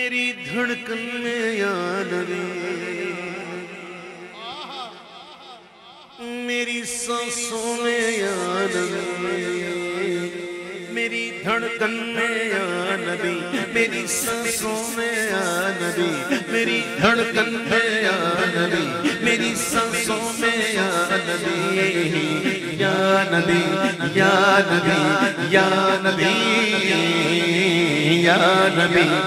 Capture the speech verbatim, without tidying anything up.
मेरी धड़कन में या नबी, मेरी सांसों में या नबी, मेरी धड़कन में या नबी, मेरी सांसों में या नबी, मेरी धड़कन में या नबी, मेरी सांसों में या नबी, या नबी, या नबी, या नबी, या नबी।